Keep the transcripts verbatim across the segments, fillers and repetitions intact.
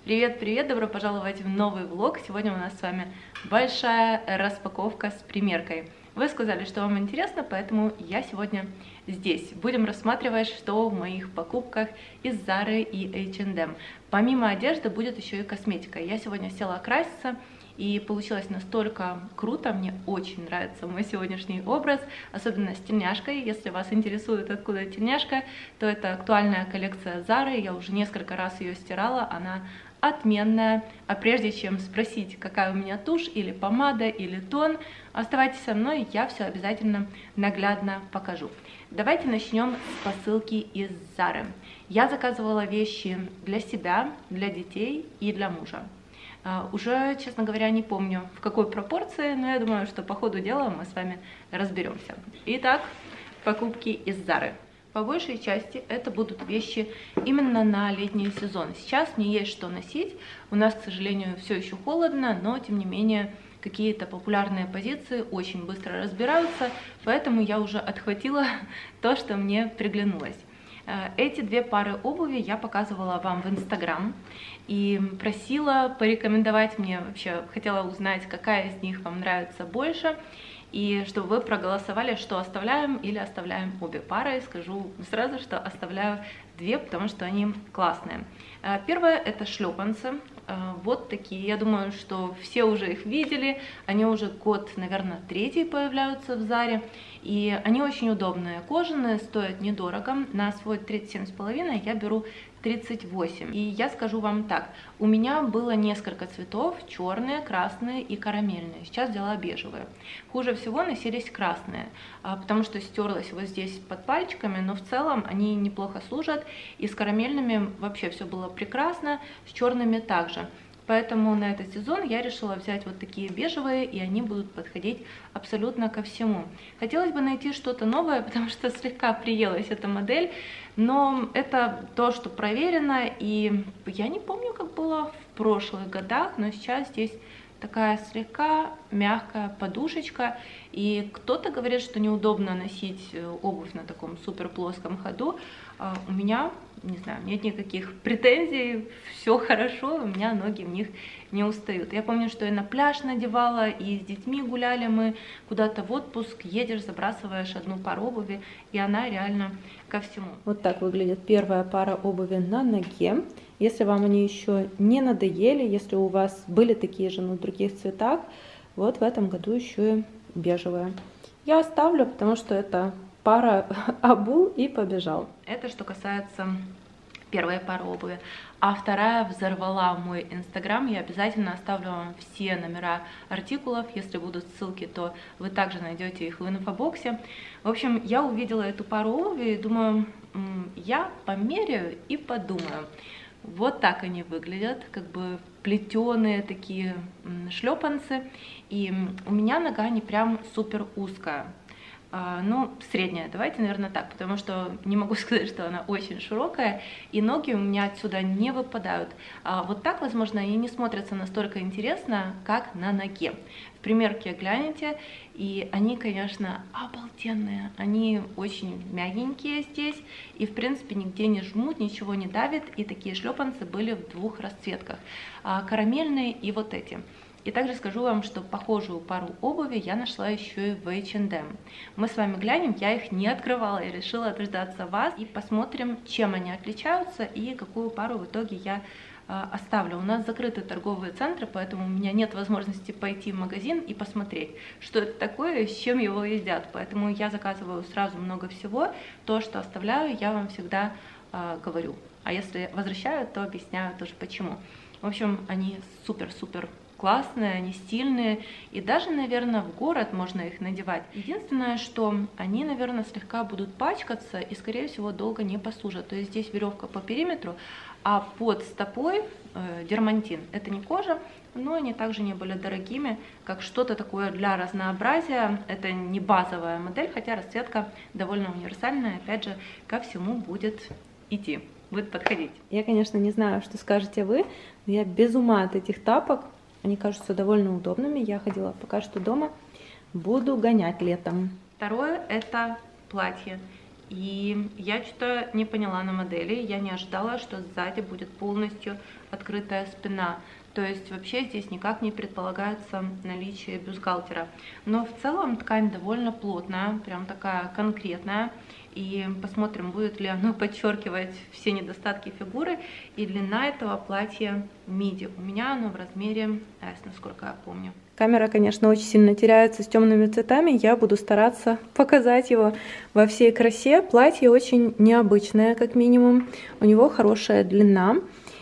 Привет-привет! Добро пожаловать в новый влог. Сегодня у нас с вами большая распаковка с примеркой. Вы сказали, что вам интересно, поэтому я сегодня здесь. Будем рассматривать, что в моих покупках из Zara и эйч энд эм. Помимо одежды будет еще и косметика. Я сегодня села краситься, и получилось настолько круто, мне очень нравится мой сегодняшний образ, особенно с тельняшкой. Если вас интересует, откуда тельняшка, то это актуальная коллекция Zara, я уже несколько раз ее стирала, она отменная. А прежде чем спросить, какая у меня тушь или помада или тон, оставайтесь со мной, я все обязательно наглядно покажу. Давайте начнем с посылки из Zara. Я заказывала вещи для себя, для детей и для мужа. Uh, уже, честно говоря, не помню, в какой пропорции, но я думаю, что по ходу дела мы с вами разберемся. Итак, покупки из Zara. По большей части это будут вещи именно на летний сезон. Сейчас не есть что носить, у нас, к сожалению, все еще холодно, но, тем не менее, какие-то популярные позиции очень быстро разбираются, поэтому я уже отхватила то, что мне приглянулось. Эти две пары обуви я показывала вам в Инстаграм и просила порекомендовать мне, вообще хотела узнать, какая из них вам нравится больше, и чтобы вы проголосовали, что оставляем или оставляем обе пары. Скажу сразу, что оставляю две, потому что они классные. Первое — это шлепанцы. Вот такие, я думаю, что все уже их видели, они уже год, наверное, третий появляются в Заре, и они очень удобные, кожаные, стоят недорого, на свой тридцать семь с половиной я беру тридцать восемь. И я скажу вам так, у меня было несколько цветов, черные, красные и карамельные, сейчас взяла бежевые. Хуже всего носились красные, потому что стерлась вот здесь под пальчиками, но в целом они неплохо служат, и с карамельными вообще все было прекрасно, с черными также. Поэтому на этот сезон я решила взять вот такие бежевые, и они будут подходить абсолютно ко всему. Хотелось бы найти что-то новое, потому что слегка приелась эта модель, но это то, что проверено, и я не помню, как было в прошлых годах, но сейчас здесь такая слегка мягкая подушечка, и кто-то говорит, что неудобно носить обувь на таком супер плоском ходу. У меня, не знаю, нет никаких претензий, все хорошо, у меня ноги в них не устают. Я помню, что я на пляж надевала, и с детьми гуляли мы куда-то в отпуск, едешь, забрасываешь одну пару обуви, и она реально ко всему. Вот так выглядит первая пара обуви на ноге. Если вам они еще не надоели, если у вас были такие же, но в других цветах, вот в этом году еще и бежевая. Я оставлю, потому что это пара обул и побежал. Это что касается первой пары обуви. А вторая взорвала мой инстаграм. Я обязательно оставлю вам все номера артикулов. Если будут ссылки, то вы также найдете их в инфобоксе. В общем, я увидела эту пару обуви и думаю, я померяю и подумаю. Вот так они выглядят, как бы плетеные такие шлепанцы. И у меня нога не прям супер узкая. Ну, средняя, давайте, наверное, так, потому что не могу сказать, что она очень широкая, и ноги у меня отсюда не выпадают. Вот так, возможно, и не смотрятся настолько интересно, как на ноге. В примерке глянете, и они, конечно, обалденные, они очень мягенькие здесь, и, в принципе, нигде не жмут, ничего не давит, и такие шлепанцы были в двух расцветках, карамельные и вот эти. И также скажу вам, что похожую пару обуви я нашла еще и в эйч энд эм. Мы с вами глянем, я их не открывала, я решила дождаться вас и посмотрим, чем они отличаются и какую пару в итоге я э, оставлю. У нас закрыты торговые центры, поэтому у меня нет возможности пойти в магазин и посмотреть, что это такое и с чем его едят. Поэтому я заказываю сразу много всего. То, что оставляю, я вам всегда э, говорю. А если возвращаю, то объясняю тоже почему. В общем, они супер-супер классные, они стильные, и даже, наверное, в город можно их надевать. Единственное, что они, наверное, слегка будут пачкаться и, скорее всего, долго не послужат. То есть здесь веревка по периметру, а под стопой э, дермантин. Это не кожа, но они также не были дорогими, как что-то такое для разнообразия. Это не базовая модель, хотя расцветка довольно универсальная, опять же, ко всему будет идти, будет подходить. Я, конечно, не знаю, что скажете вы, но я без ума от этих тапок. Они кажутся довольно удобными. Я ходила пока что дома. Буду гонять летом. Второе — это платье. И я что-то не поняла на модели, я не ожидала, что сзади будет полностью открытая спина. То есть вообще здесь никак не предполагается наличие бюстгальтера. Но в целом ткань довольно плотная, прям такая конкретная. И посмотрим, будет ли оно подчеркивать все недостатки фигуры. И длина этого платья миди. У меня оно в размере эс, насколько я помню. Камера, конечно, очень сильно теряется с темными цветами. Я буду стараться показать его во всей красе. Платье очень необычное, как минимум. У него хорошая длина.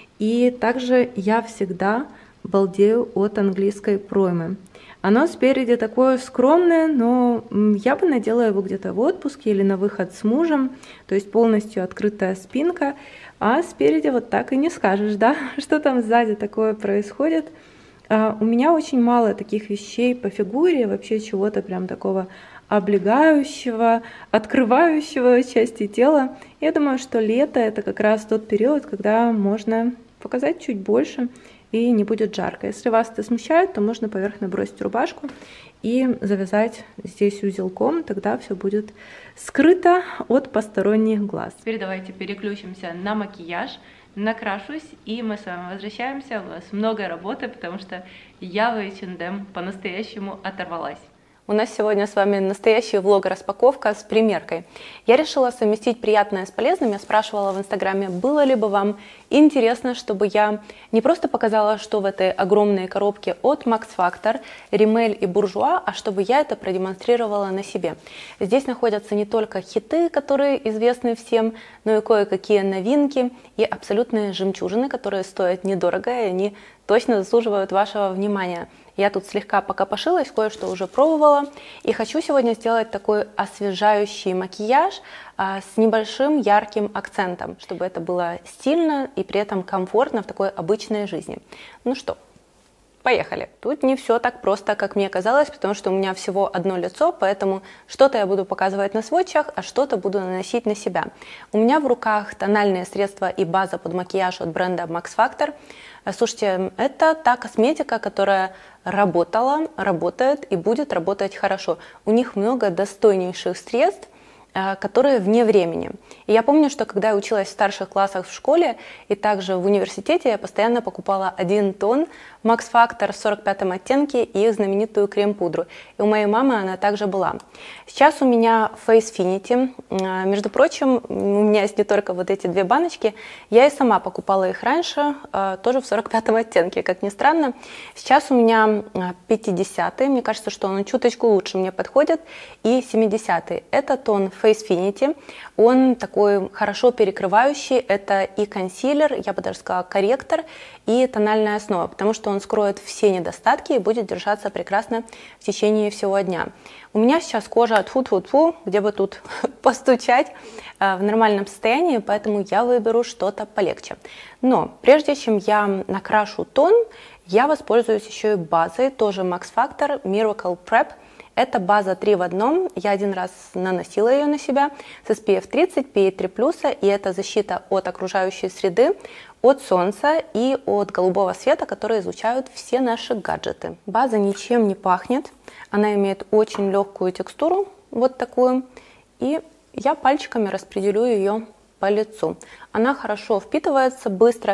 И также я всегда балдею от английской проймы. Оно спереди такое скромное, но я бы надела его где-то в отпуске или на выход с мужем, то есть полностью открытая спинка, а спереди вот так и не скажешь, да, что там сзади такое происходит. А у меня очень мало таких вещей по фигуре, вообще чего-то прям такого облегающего, открывающего части тела. Я думаю, что лето — это как раз тот период, когда можно показать чуть больше и не будет жарко. Если вас это смущает, то можно поверх набросить рубашку и завязать здесь узелком, тогда все будет скрыто от посторонних глаз. Теперь давайте переключимся на макияж, накрашусь, и мы с вами возвращаемся. У нас много работы, потому что я в эйч энд эм по-настоящему оторвалась. У нас сегодня с вами настоящий влог-распаковка с примеркой. Я решила совместить приятное с полезным. Я спрашивала в инстаграме, было ли бы вам интересно, чтобы я не просто показала, что в этой огромной коробке от Max Factor, Rimmel и Bourjois, а чтобы я это продемонстрировала на себе. Здесь находятся не только хиты, которые известны всем, но и кое-какие новинки и абсолютные жемчужины, которые стоят недорого, и они точно заслуживают вашего внимания. Я тут слегка покопошилась, кое-что уже пробовала. И хочу сегодня сделать такой освежающий макияж а, с небольшим ярким акцентом, чтобы это было стильно и при этом комфортно в такой обычной жизни. Ну что, поехали. Тут не все так просто, как мне казалось, потому что у меня всего одно лицо, поэтому что-то я буду показывать на сводчах, а что-то буду наносить на себя. У меня в руках тональные средства и база под макияж от бренда Max Factor. Слушайте, это та косметика, которая работала, работает и будет работать хорошо. У них много достойнейших средств, которые вне времени. И я помню, что когда я училась в старших классах в школе и также в университете, я постоянно покупала один тон Max Factor в сорок пятом оттенке и их знаменитую крем-пудру. И у моей мамы она также была. Сейчас у меня Facefinity. Между прочим, у меня есть не только вот эти две баночки. Я и сама покупала их раньше, тоже в сорок пятом оттенке, как ни странно. Сейчас у меня пятидесятый. Мне кажется, что он чуточку лучше мне подходит. И семидесятый. Это тон Facefinity. Он такой хорошо перекрывающий. Это и консилер, я бы даже сказала корректор, и тональная основа, потому что он скроет все недостатки и будет держаться прекрасно в течение всего дня. У меня сейчас кожа тьфу-тьфу-тьфу, где бы тут постучать, в нормальном состоянии, поэтому я выберу что-то полегче. Но прежде чем я накрашу тон, я воспользуюсь еще и базой, тоже Max Factor Miracle Prep. Это база три в одном, я один раз наносила ее на себя с эс пи эф тридцать, пи эй три плюс, и это защита от окружающей среды, от солнца и от голубого света, которые излучают все наши гаджеты. База ничем не пахнет, она имеет очень легкую текстуру, вот такую, и я пальчиками распределю ее по лицу. Она хорошо впитывается быстро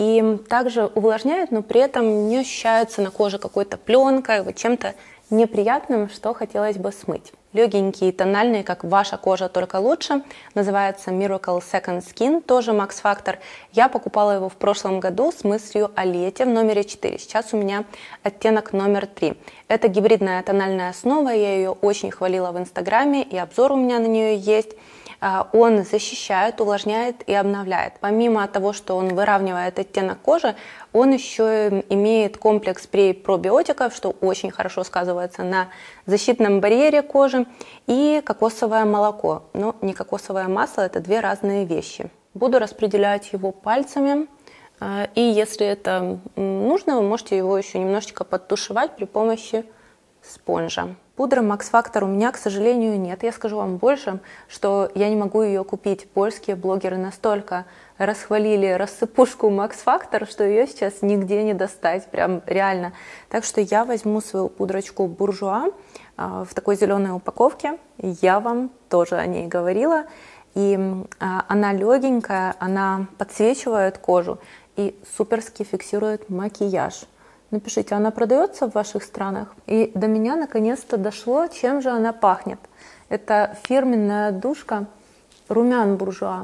и также увлажняет, но при этом не ощущается на коже какой-то пленкой, вот чем-то неприятным, что хотелось бы смыть. Легенький, тональный, как ваша кожа, только лучше. Называется Miracle Second Skin, тоже Max Factor. Я покупала его в прошлом году с мыслью о лете в номере четыре. Сейчас у меня оттенок номер три. Это гибридная тональная основа, я ее очень хвалила в инстаграме, и обзор у меня на нее есть. Он защищает, увлажняет и обновляет. Помимо того, что он выравнивает оттенок кожи, он еще имеет комплекс пробиотиков, что очень хорошо сказывается на защитном барьере кожи, и кокосовое молоко. Но не кокосовое масло, это две разные вещи. Буду распределять его пальцами, и если это нужно, вы можете его еще немножечко подтушевать при помощи спонжа. Пудры Max Factor у меня, к сожалению, нет. Я скажу вам больше, что я не могу ее купить. Польские блогеры настолько расхвалили рассыпушку Max Factor, что ее сейчас нигде не достать, прям реально. Так что я возьму свою пудрочку Bourjois в такой зеленой упаковке. Я вам тоже о ней говорила. И она легенькая, она подсвечивает кожу и суперски фиксирует макияж. Напишите, она продается в ваших странах? И до меня наконец-то дошло, чем же она пахнет. Это фирменная душка румян буржуа.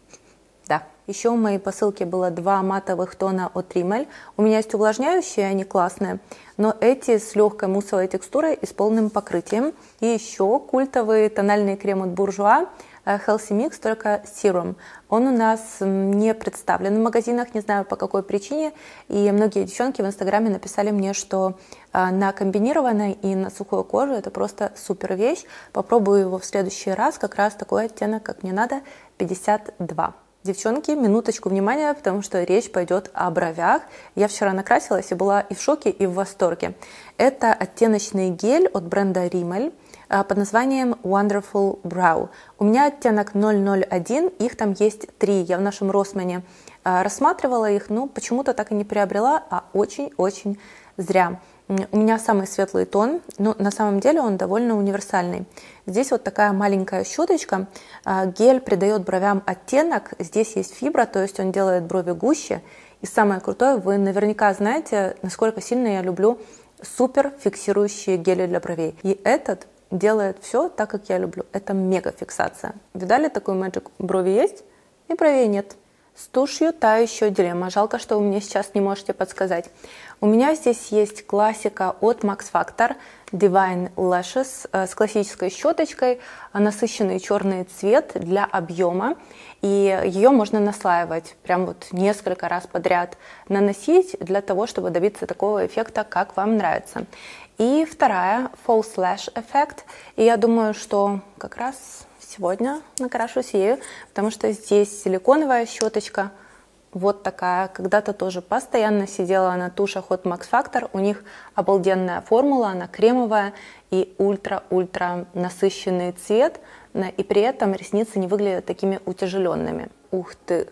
Да. Еще в моей посылке было два матовых тона от Rimmel. У меня есть увлажняющие, они классные, но эти с легкой муссовой текстурой и с полным покрытием. И еще культовый тональный крем от буржуа Healthy Mix, только Serum. Он у нас не представлен в магазинах, не знаю по какой причине. И многие девчонки в инстаграме написали мне, что на комбинированной и на сухую кожу это просто супер вещь. Попробую его в следующий раз, как раз такой оттенок, как мне надо, пятьдесят два. Девчонки, минуточку внимания, потому что речь пойдет о бровях. Я вчера накрасилась и была и в шоке, и в восторге. Это оттеночный гель от бренда Rimmel под названием Wonderful Brow. У меня оттенок ноль ноль один, их там есть три. Я в нашем Rossmann рассматривала их, но почему-то так и не приобрела, а очень-очень зря. У меня самый светлый тон, но на самом деле он довольно универсальный. Здесь вот такая маленькая щеточка. Гель придает бровям оттенок. Здесь есть фибра, то есть он делает брови гуще. И самое крутое, вы наверняка знаете, насколько сильно я люблю супер фиксирующие гели для бровей. И этот делает все так, как я люблю. Это мега фиксация. Видали такой Magic? Брови есть и бровей нет. С тушью та еще дилемма. Жалко, что вы мне сейчас не можете подсказать. У меня здесь есть классика от Max Factor Divine Lashes с классической щеточкой, насыщенный черный цвет для объема. И ее можно наслаивать прям вот несколько раз подряд, наносить для того, чтобы добиться такого эффекта, как вам нравится. И вторая False Lash Effect. И я думаю, что как раз сегодня накрашусь ею, потому что здесь силиконовая щеточка, вот такая. Когда-то тоже постоянно сидела на тушах от Max Factor. У них обалденная формула, она кремовая и ультра-ультра насыщенный цвет. И при этом ресницы не выглядят такими утяжеленными. Ух ты!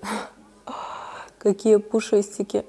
Какие пушистики!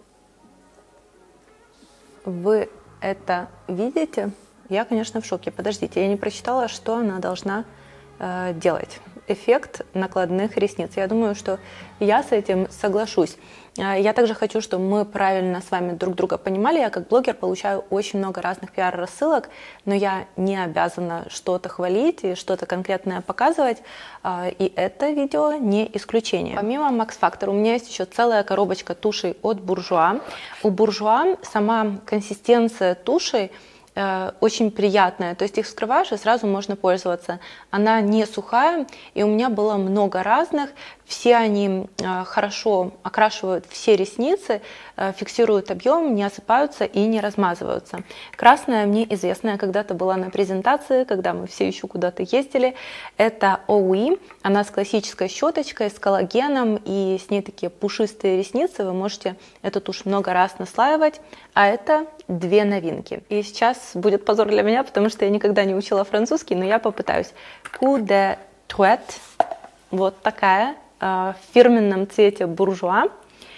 Вы это видите? Я, конечно, в шоке. Подождите, я не прочитала, что она должна э, делать. Эффект накладных ресниц. Я думаю, что я с этим соглашусь. Я также хочу, чтобы мы правильно с вами друг друга понимали. Я как блогер получаю очень много разных пиар-рассылок, но я не обязана что-то хвалить и что-то конкретное показывать. И это видео не исключение. Помимо Max Factor у меня есть еще целая коробочка тушей от Bourjois. У Bourjois сама консистенция туши очень приятная, то есть их вскрываешь и сразу можно пользоваться. Она не сухая, и у меня было много разных. Все они хорошо окрашивают все ресницы, фиксируют объем, не осыпаются и не размазываются. Красная мне известная, когда-то была на презентации, когда мы все еще куда-то ездили. Это Оуи, она с классической щеточкой, с коллагеном, и с ней такие пушистые ресницы. Вы можете эту тушь много раз наслаивать, а это две новинки. И сейчас будет позор для меня, потому что я никогда не учила французский, но я попытаюсь. Coup de Truette, вот такая, в фирменном цвете Bourjois.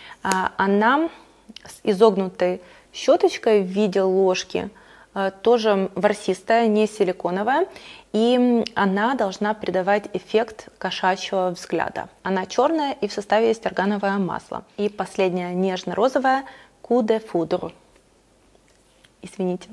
Она с изогнутой щеточкой в виде ложки, тоже ворсистая, не силиконовая, и она должна придавать эффект кошачьего взгляда. Она черная, и в составе есть органовое масло. И последняя нежно-розовая Coup de Foudre. Извините.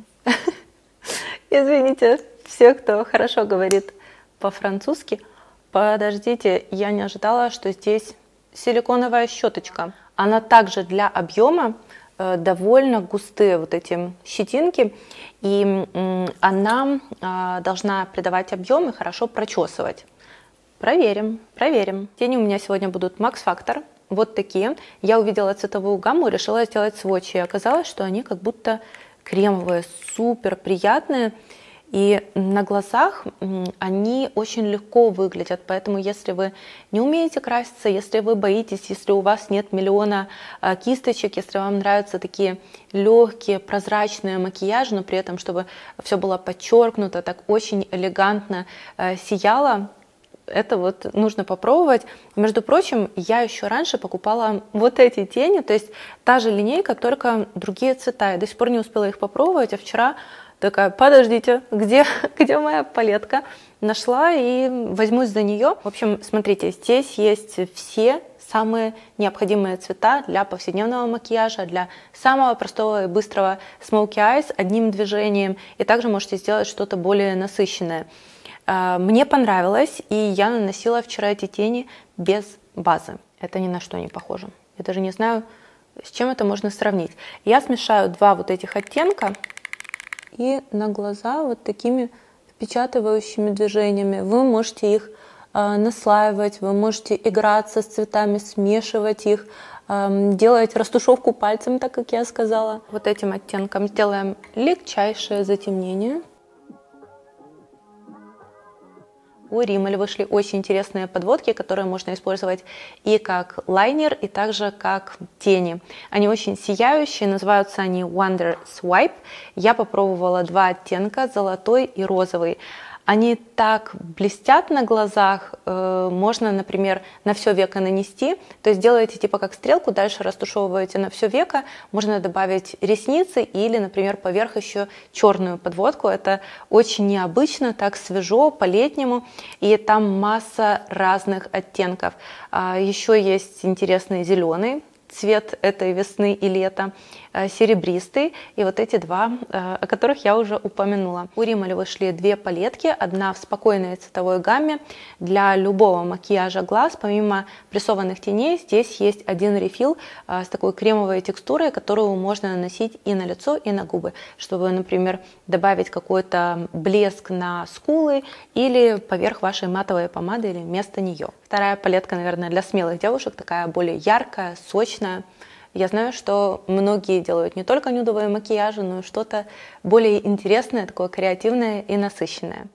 Извините, все, кто хорошо говорит по-французски. Подождите, я не ожидала, что здесь силиконовая щеточка. Она также для объема, э, довольно густые вот эти щетинки, и э, она э, должна придавать объем и хорошо прочесывать. Проверим, проверим. Тени у меня сегодня будут Max Factor, вот такие. Я увидела цветовую гамму и решила сделать сводчи, и оказалось, что они как будто кремовые, супер приятные. И на глазах они очень легко выглядят, поэтому если вы не умеете краситься, если вы боитесь, если у вас нет миллиона кисточек, если вам нравятся такие легкие, прозрачные макияжи, но при этом, чтобы все было подчеркнуто, так очень элегантно сияло, это вот нужно попробовать. Между прочим, я еще раньше покупала вот эти тени, то есть та же линейка, только другие цвета. Я до сих пор не успела их попробовать, а вчера Такая, подождите, где, где моя палетка? Нашла и возьмусь за нее. В общем, смотрите, здесь есть все самые необходимые цвета для повседневного макияжа, для самого простого и быстрого smoky eyes одним движением. И также можете сделать что-то более насыщенное. Мне понравилось, и я наносила вчера эти тени без базы. Это ни на что не похоже. Я даже не знаю, с чем это можно сравнить. Я смешаю два вот этих оттенка и на глаза вот такими впечатывающими движениями. Вы можете их э, наслаивать, вы можете играться с цветами, смешивать их, э, делать растушевку пальцем, так как я сказала. Вот этим оттенком сделаем легчайшее затемнение. У Rimmel вышли очень интересные подводки, которые можно использовать и как лайнер, и также как тени. Они очень сияющие, называются они Wonder Swipe. Я попробовала два оттенка, золотой и розовый. Они так блестят на глазах, э, можно, например, на все веко нанести, то есть делаете типа как стрелку, дальше растушевываете на все веко, можно добавить ресницы или, например, поверх еще черную подводку. Это очень необычно, так свежо, по-летнему, и там масса разных оттенков. А еще есть интересный зеленый цвет этой весны и лета, серебристый, и вот эти два, о которых я уже упомянула. У Rimmel вышли две палетки, одна в спокойной цветовой гамме для любого макияжа глаз. Помимо прессованных теней, здесь есть один рефил с такой кремовой текстурой, которую можно наносить и на лицо, и на губы, чтобы, например, добавить какой-то блеск на скулы или поверх вашей матовой помады или вместо нее. Вторая палетка, наверное, для смелых девушек, такая более яркая, сочная. Я знаю, что многие делают не только нюдовые макияжи, но и что-то более интересное, такое креативное и насыщенное.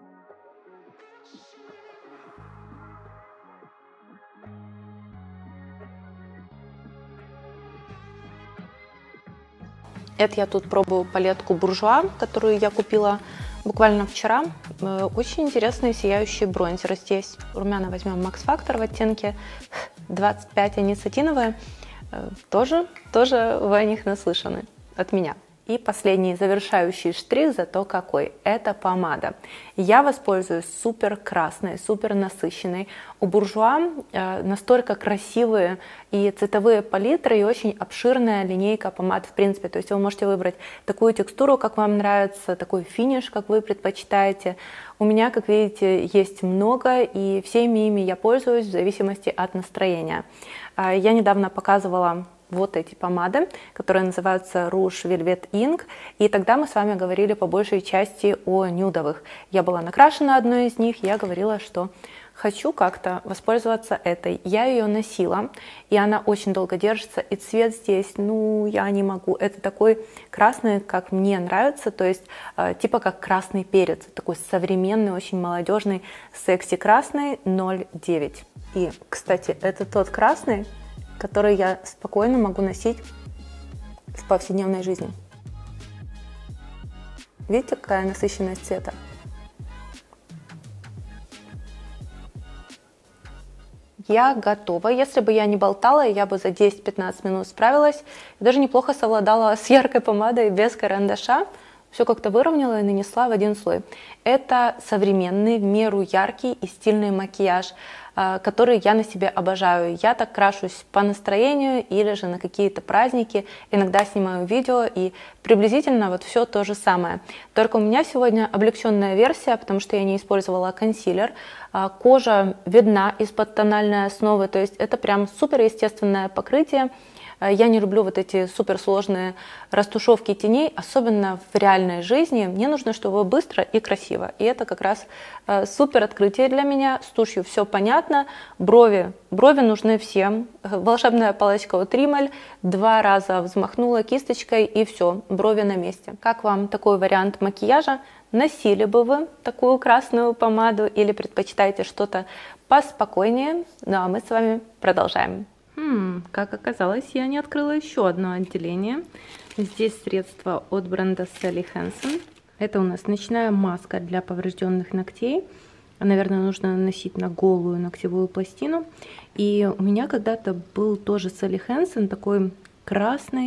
Это я тут пробую палетку Буржуа, которую я купила буквально вчера. Очень интересные сияющие бронзеры здесь. Румяна возьмем Max Factor в оттенке двадцать пять, они сатиновые. Тоже, тоже вы о них наслышаны от меня. И последний завершающий штрих, зато какой. Это помада. Я воспользуюсь супер красной, супер насыщенной. У Буржуа э, настолько красивые и цветовые палитры, и очень обширная линейка помад в принципе. То есть вы можете выбрать такую текстуру, как вам нравится, такой финиш, как вы предпочитаете. У меня, как видите, есть много, и всеми ими я пользуюсь в зависимости от настроения. Э, я недавно показывала вот эти помады, которые называются Rouge Velvet Ink, и тогда мы с вами говорили по большей части о нюдовых. Я была накрашена одной из них, я говорила, что хочу как-то воспользоваться этой. Я ее носила, и она очень долго держится, и цвет здесь, ну, я не могу. Это такой красный, как мне нравится, то есть э, типа как красный перец, такой современный, очень молодежный, секси-красный ноль девять. И, кстати, это тот красный, который я спокойно могу носить в повседневной жизни. Видите, какая насыщенность цвета? Я готова. Если бы я не болтала, я бы за десять-пятнадцать минут справилась. Даже неплохо совладала с яркой помадой без карандаша. Все как-то выровняла и нанесла в один слой. Это современный, в меру яркий и стильный макияж, который я на себе обожаю. Я так крашусь по настроению или же на какие-то праздники. Иногда снимаю видео, и приблизительно вот все то же самое. Только у меня сегодня облегченная версия, потому что я не использовала консилер. Кожа видна из-под тональной основы, то есть это прям супер естественное покрытие. Я не люблю вот эти суперсложные растушевки теней, особенно в реальной жизни. Мне нужно, чтобы быстро и красиво. И это как раз э, супер открытие для меня. С тушью все понятно. Брови. Брови нужны всем. Волшебная палочка от Rimmel. Два раза взмахнула кисточкой, и все, брови на месте. Как вам такой вариант макияжа? Носили бы вы такую красную помаду или предпочитаете что-то поспокойнее? Ну а мы с вами продолжаем. Хм, как оказалось, я не открыла еще одно отделение. Здесь средства от бренда Sally Hansen. Это у нас ночная маска для поврежденных ногтей. Наверное, нужно наносить на голую ногтевую пластину. И у меня когда-то был тоже Sally Hansen, такой красный,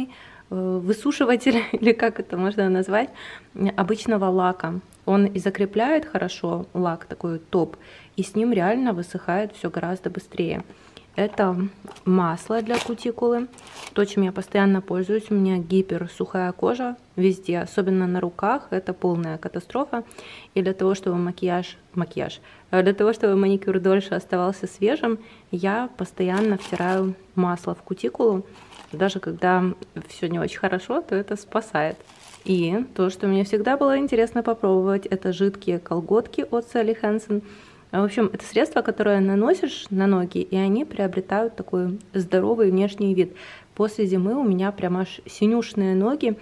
высушиватель, или как это можно назвать, обычного лака. Он и закрепляет хорошо лак, такой топ, и с ним реально высыхает все гораздо быстрее. Это масло для кутикулы, то, чем я постоянно пользуюсь. У меня гиперсухая кожа везде, особенно на руках. Это полная катастрофа. И для того, чтобы макияж, макияж, для того, чтобы маникюр дольше оставался свежим, я постоянно втираю масло в кутикулу. Даже когда все не очень хорошо, то это спасает. И то, что мне всегда было интересно попробовать, это жидкие колготки от Sally Hansen. В общем, это средство, которое наносишь на ноги, и они приобретают такой здоровый внешний вид. После зимы у меня прям аж синюшные ноги,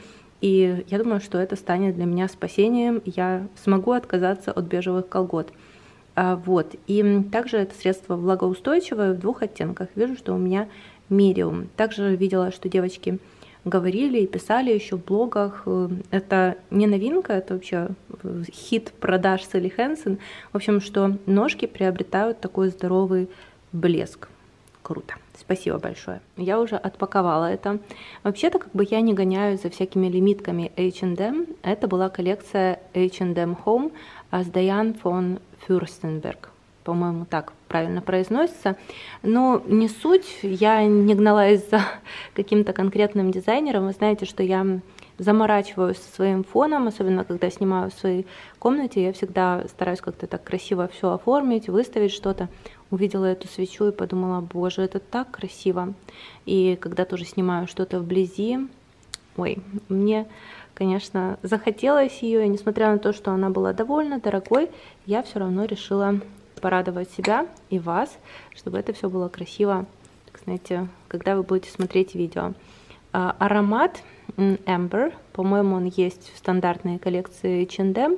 и я думаю, что это станет для меня спасением. Я смогу отказаться от бежевых колгот. А, вот. И также это средство влагоустойчивое в двух оттенках. Вижу, что у меня medium. Также видела, что девочки говорили и писали еще в блогах. Это не новинка, это вообще хит продаж Sally Hansen. В общем, что ножки приобретают такой здоровый блеск. Круто. Спасибо большое. Я уже отпаковала это. Вообще-то, как бы я не гоняюсь за всякими лимитками эйч энд эм. Это была коллекция эйч энд эм Home с Diane von Furstenberg. По-моему, так правильно произносится. Но не суть, я не гналась за каким-то конкретным дизайнером. Вы знаете, что я заморачиваюсь со своим фоном, особенно когда снимаю в своей комнате. Я всегда стараюсь как-то так красиво все оформить, выставить что-то. Увидела эту свечу и подумала, боже, это так красиво. И когда тоже снимаю что-то вблизи, ой, мне, конечно, захотелось ее, и несмотря на то, что она была довольно дорогой, я все равно решила порадовать себя и вас, чтобы это все было красиво, так знаете, когда вы будете смотреть видео. А, аромат Amber, по-моему, он есть в стандартной коллекции эйч энд эм,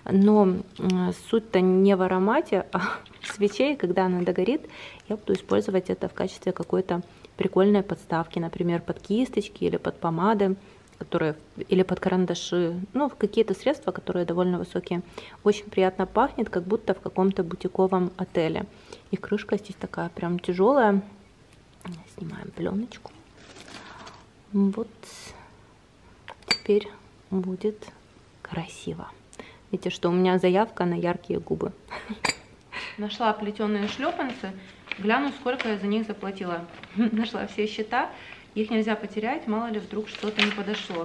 но суть-то не в аромате, а в свече, когда она догорит, я буду использовать это в качестве какой-то прикольной подставки, например, под кисточки или под помады, которые, или под карандаши, ну, какие-то средства, которые довольно высокие. Очень приятно пахнет, как будто в каком-то бутиковом отеле. И крышка здесь такая прям тяжелая. Снимаем пленочку. Вот теперь будет красиво. Видите, что у меня заявка на яркие губы. Нашла плетеные шлепанцы. Гляну, сколько я за них заплатила. Нашла все счета. Их нельзя потерять, мало ли вдруг что-то не подошло.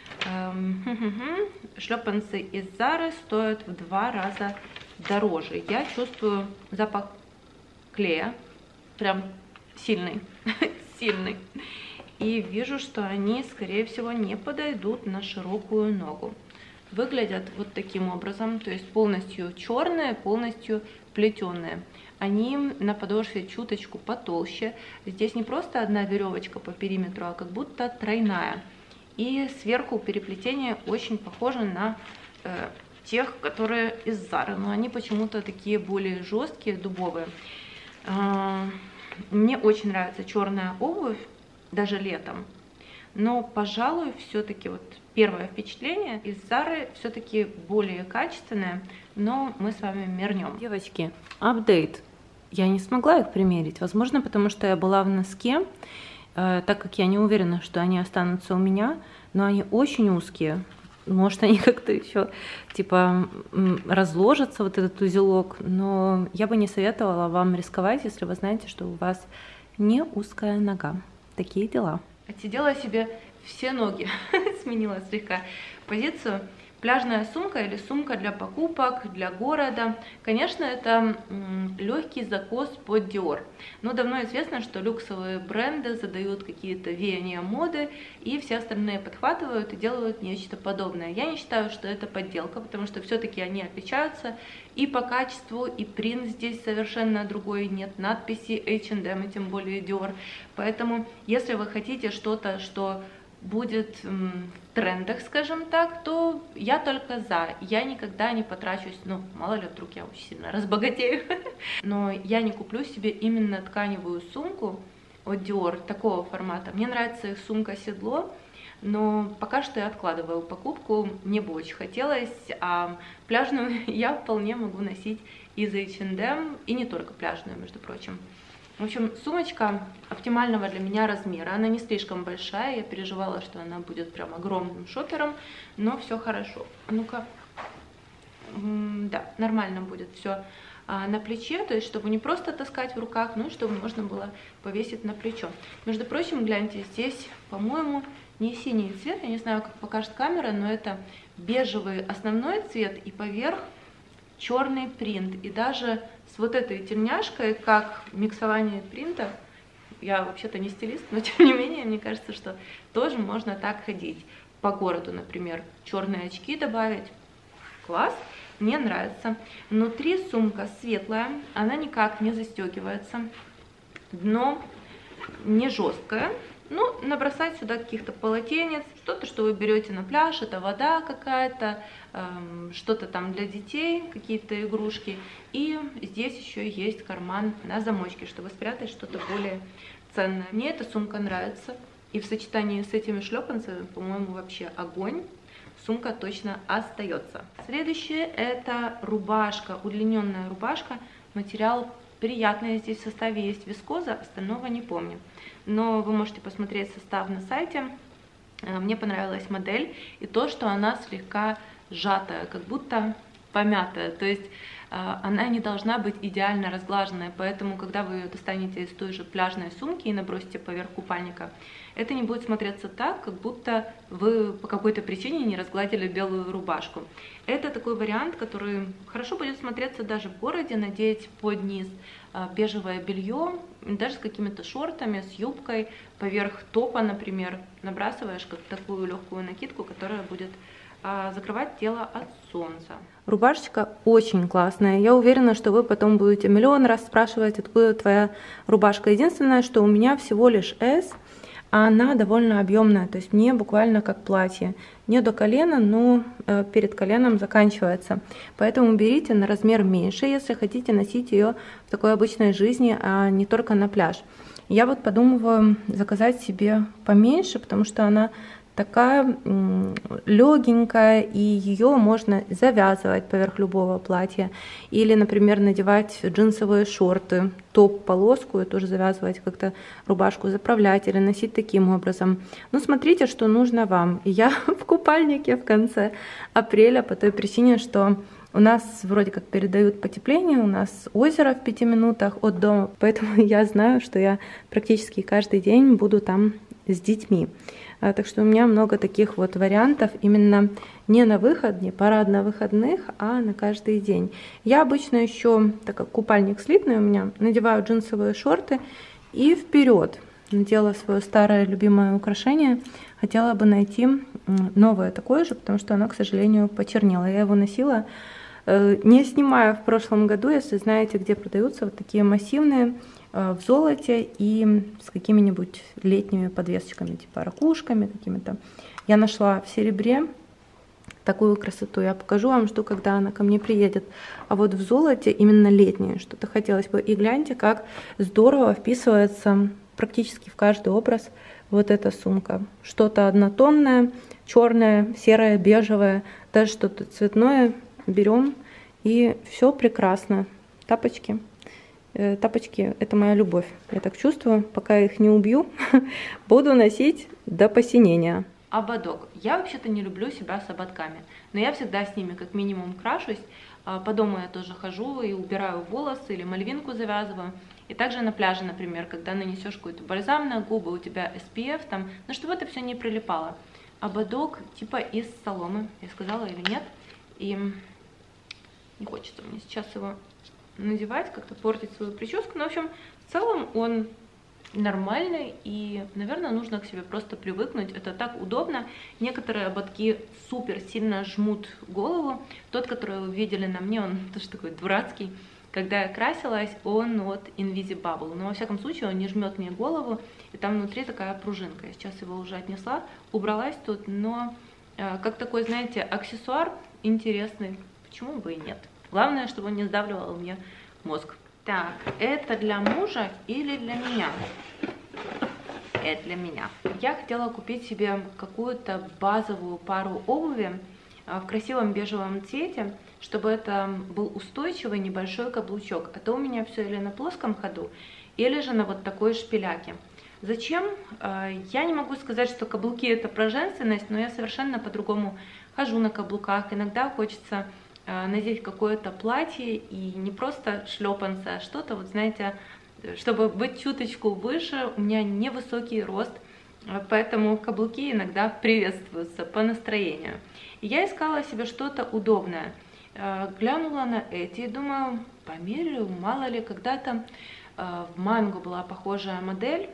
Шлепанцы из Зары стоят в два раза дороже. Я чувствую запах клея. Прям сильный. Сильный. И вижу, что они, скорее всего, не подойдут на широкую ногу. Выглядят вот таким образом. То есть полностью черные, полностью плетеные. Они на подошве чуточку потолще. Здесь не просто одна веревочка по периметру, а как будто тройная. И сверху переплетение очень похоже на э, тех, которые из Зары. Но они почему-то такие более жесткие, дубовые. Э, мне очень нравится черная обувь, даже летом. Но, пожалуй, все-таки вот первое впечатление из Зары все-таки более качественное. Но мы с вами мернем. Девочки, апдейт. Я не смогла их примерить. Возможно, потому что я была в носке, э, так как я не уверена, что они останутся у меня. Но они очень узкие. Может, они как-то еще типа разложатся, вот этот узелок. Но я бы не советовала вам рисковать, если вы знаете, что у вас не узкая нога. Такие дела. Отсидела себе все ноги. Сменила слегка позицию. Пляжная сумка или сумка для покупок, для города. Конечно, это легкий закос под Dior. Но давно известно, что люксовые бренды задают какие-то веяния моды, и все остальные подхватывают и делают нечто подобное. Я не считаю, что это подделка, потому что все-таки они отличаются и по качеству, и принт здесь совершенно другой, нет надписи эйч энд эм, и тем более Dior. Поэтому, если вы хотите что-то, что будет в трендах, скажем так, то я только за. Я никогда не потрачусь, ну, мало ли, вдруг я очень сильно разбогатею, но я не куплю себе именно тканевую сумку от Dior такого формата. Мне нравится их сумка-седло, но пока что я откладываю покупку, мне бы очень хотелось, а пляжную я вполне могу носить из эйч энд эм, и не только пляжную, между прочим. В общем, сумочка оптимального для меня размера, она не слишком большая, я переживала, что она будет прям огромным шопером, но все хорошо. Ну-ка, да, нормально будет все на плече, то есть чтобы не просто таскать в руках, но и чтобы можно было повесить на плечо. Между прочим, гляньте, здесь, по-моему, не синий цвет, я не знаю, как покажет камера, но это бежевый основной цвет и поверх черный принт. И даже с вот этой тельняшкой, как миксование принта, я вообще-то не стилист, но тем не менее, мне кажется, что тоже можно так ходить по городу, например, черные очки добавить. Класс, мне нравится. Внутри сумка светлая, она никак не застегивается, дно не жесткое. Ну, набросать сюда каких-то полотенец, что-то, что вы берете на пляж, это вода какая-то, эм, что-то там для детей, какие-то игрушки. И здесь еще есть карман на замочке, чтобы спрятать что-то более ценное. Мне эта сумка нравится, и в сочетании с этими шлепанцами, по-моему, вообще огонь. Сумка точно остается. Следующее это рубашка, удлиненная рубашка, материал приятный, здесь в составе есть вискоза, остального не помню. Но вы можете посмотреть состав на сайте. Мне понравилась модель и то, что она слегка сжатая, как будто помятая. То есть она не должна быть идеально разглаженная, поэтому, когда вы ее достанете из той же пляжной сумки и набросите поверх купальника, это не будет смотреться так, как будто вы по какой-то причине не разгладили белую рубашку. Это такой вариант, который хорошо будет смотреться даже в городе, надеть под низ бежевое белье, даже с какими-то шортами, с юбкой, поверх топа, например, набрасываешь как такую легкую накидку, которая будет закрывать тело от солнца. Рубашечка очень классная. Я уверена, что вы потом будете миллион раз спрашивать, откуда твоя рубашка. Единственное, что у меня всего лишь эс, а она довольно объемная, то есть мне буквально как платье. Не до колена, но перед коленом заканчивается. Поэтому берите на размер меньше, если хотите носить ее в такой обычной жизни, а не только на пляж. Я вот подумываю заказать себе поменьше, потому что она такая легенькая, и ее можно завязывать поверх любого платья. Или, например, надевать джинсовые шорты, топ-полоску, и тоже завязывать как-то рубашку, заправлять или носить таким образом. Ну, смотрите, что нужно вам. Я в купальнике в конце апреля по той причине, что у нас вроде как передают потепление, у нас озеро в пяти минутах от дома, поэтому я знаю, что я практически каждый день буду там с детьми. Так что у меня много таких вот вариантов именно не на выход, не парад на выходных, а на каждый день. Я обычно еще, так как купальник слитный у меня, надеваю джинсовые шорты и вперед. Надела свое старое любимое украшение. Хотела бы найти новое такое же, потому что оно, к сожалению, почернело. Я его носила, не снимая в прошлом году, если знаете, где продаются вот такие массивные, в золоте и с какими-нибудь летними подвесочками, типа ракушками какими-то. Я нашла в серебре такую красоту. Я покажу вам, что когда она ко мне приедет. А вот в золоте именно летнее что-то хотелось бы. И гляньте, как здорово вписывается практически в каждый образ вот эта сумка. Что-то однотонное, черное, серое, бежевое, даже что-то цветное берем, и все прекрасно. Тапочки. Тапочки — это моя любовь. Я так чувствую, пока их не убью, буду носить до посинения. Ободок. Я вообще-то не люблю себя с ободками, но я всегда с ними как минимум крашусь. По дому я тоже хожу и убираю волосы или мальвинку завязываю. И также на пляже, например, когда нанесешь какой-то бальзам на губы, у тебя эс пи эф там, но чтобы это все не прилипало. Ободок типа из соломы, я сказала или нет, и не хочется мне сейчас его надевать, как-то портить свою прическу. Но, в общем, в целом он нормальный, и, наверное, нужно к себе просто привыкнуть. Это так удобно. Некоторые ободки супер сильно жмут голову. Тот, который вы видели на мне, он тоже такой дурацкий. Когда я красилась, он от Invisibubble. Но, во всяком случае, он не жмет мне голову. И там внутри такая пружинка. Я сейчас его уже отнесла, убралась тут. Но э, как такой, знаете, аксессуар интересный. Почему бы и нет? Главное, чтобы он не сдавливал мне мозг. Так, это для мужа или для меня? Это для меня. Я хотела купить себе какую-то базовую пару обуви в красивом бежевом цвете, чтобы это был устойчивый небольшой каблучок. А то у меня все или на плоском ходу, или же на вот такой шпиляке. Зачем? Я не могу сказать, что каблуки это про женственность, но я совершенно по-другому хожу на каблуках. Иногда хочется надеть какое-то платье и не просто шлепанцы, а что-то, вот знаете, чтобы быть чуточку выше. У меня невысокий рост, поэтому каблуки иногда приветствуются по настроению. И я искала себе что-то удобное. Глянула на эти и думаю, померяю, мало ли, когда-то в Манго была похожая модель.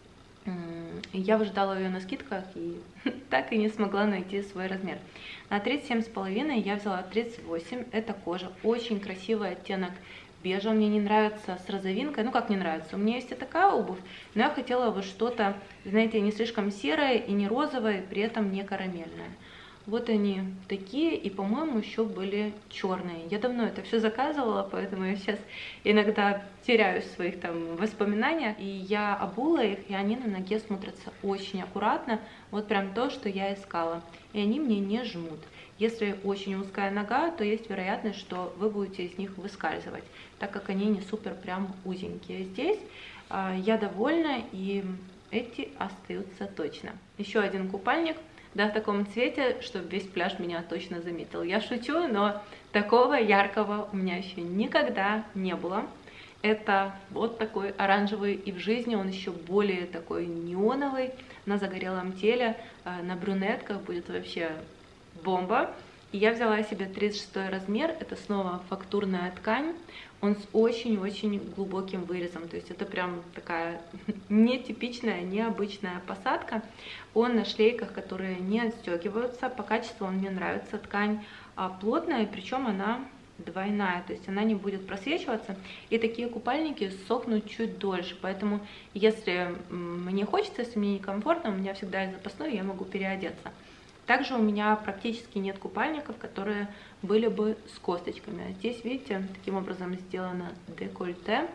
Я выждала ее на скидках и так и не смогла найти свой размер. На тридцать семь с половиной я взяла тридцать восемь. Это кожа, очень красивый оттенок бежа. Мне не нравится с розовинкой. Ну как не нравится? У меня есть и такая обувь, но я хотела бы что-то, знаете, не слишком серое и не розовое, при этом не карамельное. Вот они такие, и, по-моему, еще были черные. Я давно это все заказывала, поэтому я сейчас иногда теряюсь в своих там воспоминаниях. И я обула их, и они на ноге смотрятся очень аккуратно. Вот прям то, что я искала. И они мне не жмут. Если очень узкая нога, то есть вероятность, что вы будете из них выскальзывать, так как они не супер прям узенькие. Здесь э, я довольна, и эти остаются точно. Еще один купальник. Да, в таком цвете, чтобы весь пляж меня точно заметил. Я шучу, но такого яркого у меня еще никогда не было. Это вот такой оранжевый, и в жизни он еще более такой неоновый, на загорелом теле, на брюнетках будет вообще бомба. И я взяла себе тридцать шестой размер, это снова фактурная ткань, он с очень-очень глубоким вырезом, то есть это прям такая нетипичная, необычная посадка. Он на шлейках, которые не отстегиваются, по качеству он мне нравится, ткань плотная, причем она двойная, то есть она не будет просвечиваться, и такие купальники сохнут чуть дольше, поэтому если мне хочется, если мне некомфортно, у меня всегда есть запасной, я могу переодеться. Также у меня практически нет купальников, которые были бы с косточками. Здесь, видите, таким образом сделано декольте.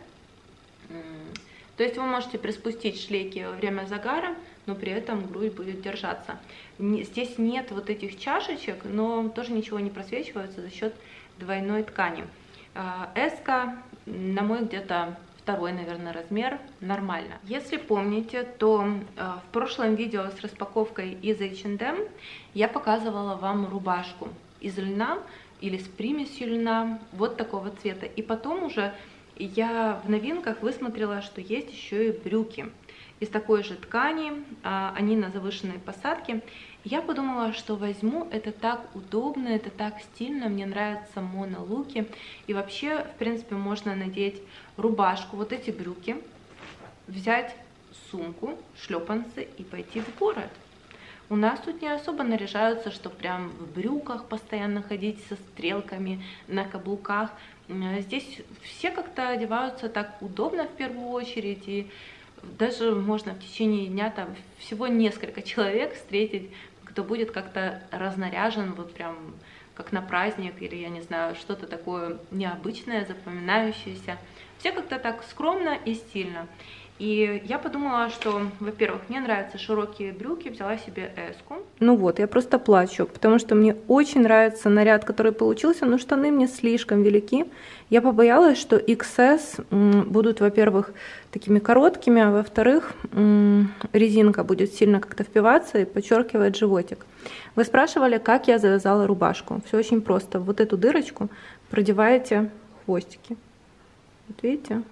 То есть вы можете приспустить шлейки во время загара, но при этом грудь будет держаться. Здесь нет вот этих чашечек, но тоже ничего не просвечивается за счет двойной ткани. Эска, на мой где-то второй, наверное, размер, нормально. Если помните, то э, в прошлом видео с распаковкой из эйч энд эм я показывала вам рубашку из льна или с примесью льна, вот такого цвета. И потом уже я в новинках высмотрела, что есть еще и брюки из такой же ткани, э, они на завышенной посадке. Я подумала, что возьму, это так удобно, это так стильно, мне нравятся монолуки. И вообще, в принципе, можно надеть рубашку, вот эти брюки, взять сумку, шлепанцы и пойти в город. У нас тут не особо наряжаются, что прям в брюках постоянно ходить со стрелками, на каблуках. Здесь все как-то одеваются так удобно в первую очередь, и даже можно в течение дня там всего несколько человек встретить, кто будет как-то разнаряжен, вот прям как на праздник, или, я не знаю, что-то такое необычное, запоминающееся. Все как-то так скромно и стильно. И я подумала, что, во-первых, мне нравятся широкие брюки, взяла себе эску. Ну вот, я просто плачу, потому что мне очень нравится наряд, который получился, но штаны мне слишком велики. Я побоялась, что икс эс будут, во-первых, такими короткими, а во-вторых, резинка будет сильно как-то впиваться и подчеркивать животик. Вы спрашивали, как я завязала рубашку. Все очень просто. Вот эту дырочку продеваете хвостики. Вот видите?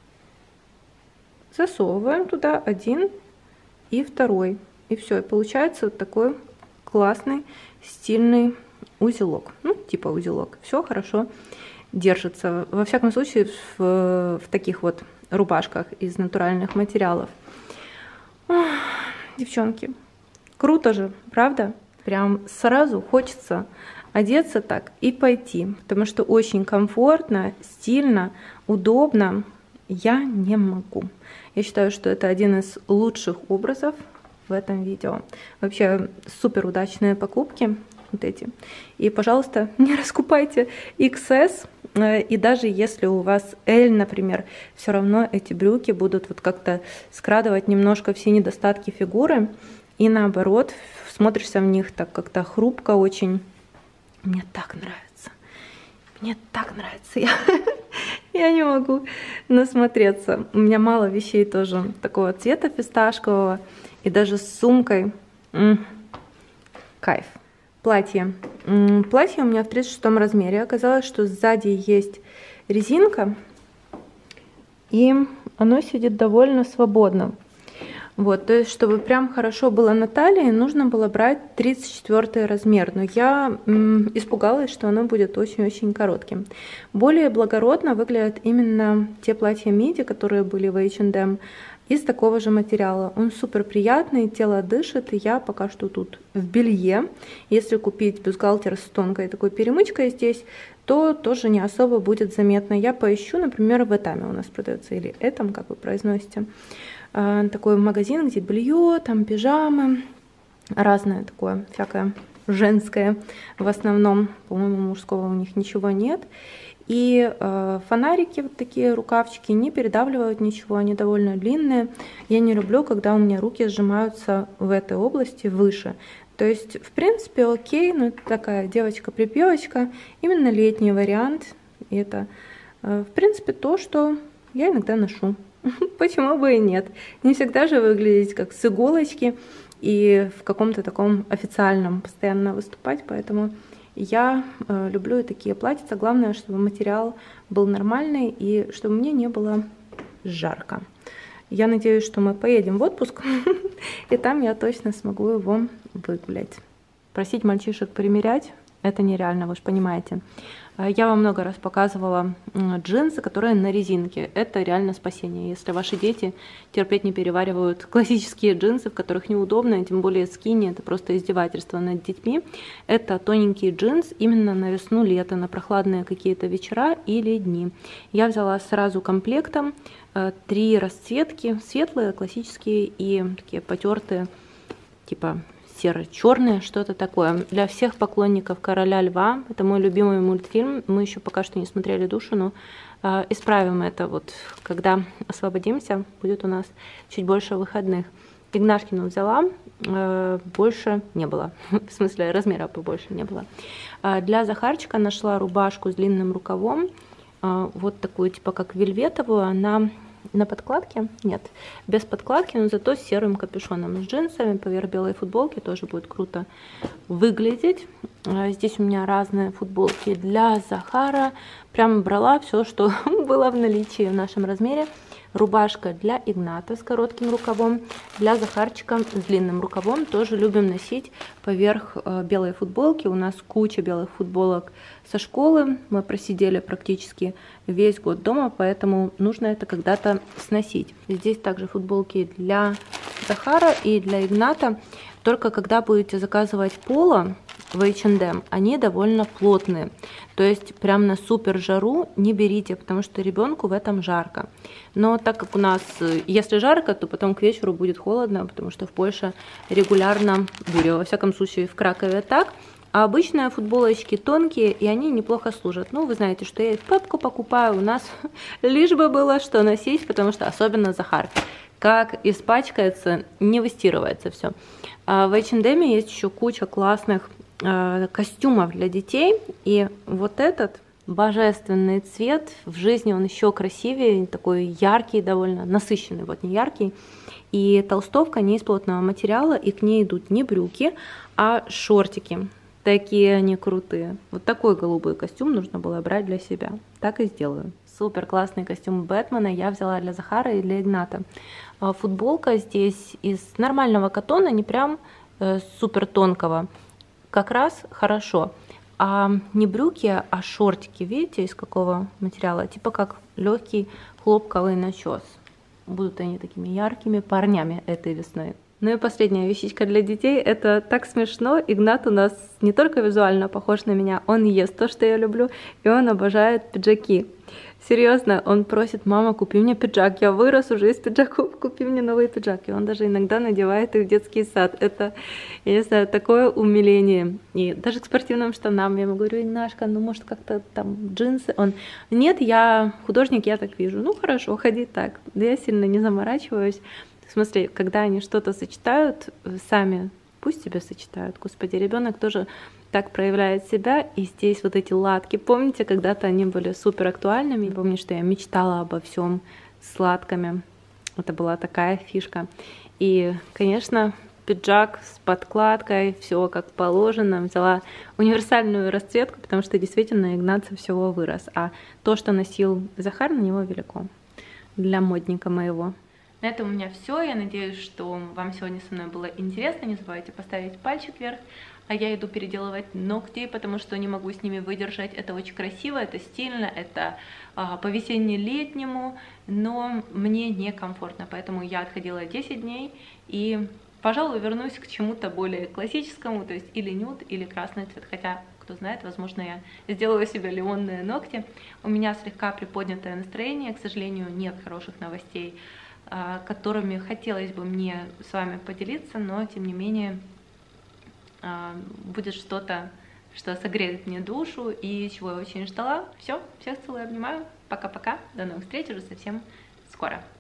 Засовываем туда один и второй. И все, и получается вот такой классный стильный узелок. Ну, типа узелок. Все хорошо держится. Во всяком случае, в, в таких вот рубашках из натуральных материалов. Ох, девчонки, круто же, правда? Прям сразу хочется одеться так и пойти, потому что очень комфортно, стильно, удобно. Я не могу. Я считаю, что это один из лучших образов в этом видео. Вообще супер удачные покупки вот эти. И, пожалуйста, не раскупайте икс эс. И даже если у вас эль, например, все равно эти брюки будут вот как-то скрадывать немножко все недостатки фигуры. И наоборот, смотришься в них так как-то хрупко очень. Мне так нравится. Мне так нравится. Я Я не могу насмотреться. У меня мало вещей тоже такого цвета фисташкового. И даже с сумкой. М-м, кайф. Платье. М-м, платье у меня в тридцать шестом размере. Оказалось, что сзади есть резинка. И оно сидит довольно свободно. Вот, то есть, чтобы прям хорошо было на талии, нужно было брать тридцать четвёртый размер. Но я м, испугалась, что оно будет очень-очень коротким. Более благородно выглядят именно те платья миди, которые были в эйч энд эм, из такого же материала. Он супер приятный, тело дышит, и я пока что тут в белье. Если купить бюстгальтер с тонкой такой перемычкой здесь, то тоже не особо будет заметно. Я поищу, например, в Этаме у нас продается, или Этом, как вы произносите. Такой магазин, где белье, там пижамы, разное такое, всякое женское. В основном, по-моему, мужского у них ничего нет. И э, фонарики, вот такие рукавчики, не передавливают ничего, они довольно длинные. Я не люблю, когда у меня руки сжимаются в этой области выше. То есть, в принципе, окей, но это такая девочка-припевочка, именно летний вариант. И это, э, в принципе, то, что я иногда ношу. Почему бы и нет? Не всегда же выглядеть как с иголочки и в каком-то таком официальном постоянно выступать, поэтому я э, люблю и такие платьица. Главное, чтобы материал был нормальный и чтобы мне не было жарко. Я надеюсь, что мы поедем в отпуск, и там я точно смогу его выгулять. Просить мальчишек примерять — это нереально, вы же понимаете. Я вам много раз показывала джинсы, которые на резинке. Это реально спасение. Если ваши дети терпеть не переваривают классические джинсы, в которых неудобно, тем более скини, это просто издевательство над детьми. Это тоненький джинс именно на весну-лето, на прохладные какие-то вечера или дни. Я взяла сразу комплектом три расцветки, светлые, классические и такие потертые, типа серо-черное, что-то такое. Для всех поклонников «Короля льва», это мой любимый мультфильм, мы еще пока что не смотрели «Душу», но э, исправим это, вот когда освободимся, будет у нас чуть больше выходных. Игнашкину взяла, э, больше не было, в смысле размера побольше не было. Э, для Захарчика нашла рубашку с длинным рукавом, э, вот такую, типа как вельветовую, она на подкладке, нет, без подкладки, но зато с серым капюшоном, с джинсами, поверх белой футболки, тоже будет круто выглядеть. Здесь у меня разные футболки для Захара, прям брала все, что было в наличии в нашем размере. Рубашка для Игната с коротким рукавом, для Захарчика с длинным рукавом. Тоже любим носить поверх белой футболки. У нас куча белых футболок со школы. Мы просидели практически весь год дома, поэтому нужно это когда-то сносить. Здесь также футболки для Захара и для Игната. Только когда будете заказывать поло в эйч энд эм, они довольно плотные. То есть прям на супер жару не берите, потому что ребенку в этом жарко. Но так как у нас, если жарко, то потом к вечеру будет холодно, потому что в Польше регулярно буря. Во всяком случае, в Кракове так. А обычные футболочки тонкие, и они неплохо служат. Ну, вы знаете, что я и в Пепку покупаю, у нас лишь бы было что носить, потому что особенно Захар. Как испачкается, не выстирывается все. А в эйч энд эм есть еще куча классных э, костюмов для детей. И вот этот божественный цвет, в жизни он еще красивее, такой яркий, довольно насыщенный, вот не яркий. И толстовка не из плотного материала, и к ней идут не брюки, а шортики. Такие они крутые. Вот такой голубой костюм нужно было брать для себя. Так и сделаю. Супер классный костюм Бэтмена я взяла для Захара и для Игната. Футболка здесь из нормального катона, не прям э, супер тонкого. Как раз хорошо. А не брюки, а шортики. Видите, из какого материала? Типа как легкий хлопковый начес. Будут они такими яркими парнями этой весной. Ну и последняя вещичка для детей. Это так смешно. Игнат у нас не только визуально похож на меня, он ест то, что я люблю, и он обожает пиджаки. Серьезно, он просит: мама, купи мне пиджак, я вырос уже из пиджаков, купи мне новые пиджаки. Он даже иногда надевает их в детский сад. Это, я не знаю, такое умиление. И даже к спортивным штанам я ему говорю: Игнашка, ну может как-то там джинсы. Он: нет, я художник, я так вижу. Ну хорошо, ходи так. Да я сильно не заморачиваюсь. В смысле, когда они что-то сочетают, сами Пусть себя сочетают. Господи, ребенок тоже так проявляет себя. И здесь вот эти латки. Помните, когда-то они были супер актуальными? Я помню, что я мечтала обо всем с латками. Это была такая фишка. И, конечно, пиджак с подкладкой, все как положено. Взяла универсальную расцветку, потому что действительно Игнатцев всего вырос. А то, что носил Захар, на него велико. Для модника моего. На этом у меня все. Я надеюсь, что вам сегодня со мной было интересно. Не забывайте поставить пальчик вверх. А я иду переделывать ногти, потому что не могу с ними выдержать. Это очень красиво, это стильно, это а, по весенне-летнему, но мне некомфортно. Поэтому я отходила десять дней и, пожалуй, вернусь к чему-то более классическому, то есть или нюд, или красный цвет. Хотя, кто знает, возможно, я сделаю себе лимонные ногти. У меня слегка приподнятое настроение, к сожалению, нет хороших новостей, которыми хотелось бы мне с вами поделиться, но тем не менее будет что-то, что согреет мне душу и чего я очень ждала. Все, всех целую, обнимаю. Пока-пока, до новых встреч уже совсем скоро.